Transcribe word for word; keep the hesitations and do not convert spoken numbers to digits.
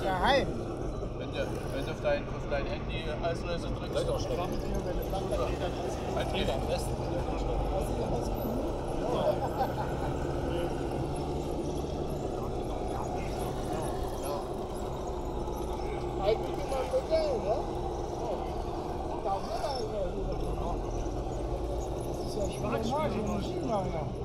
Geheim. Wenn du, wenn du auf, dein, auf dein Handy Auslöser drückst. Vielleicht auch schnell. Ein Fehler am besten. Eigentlich immer so geil, ne? Das ist ja schwarz, wie Maschinenlager.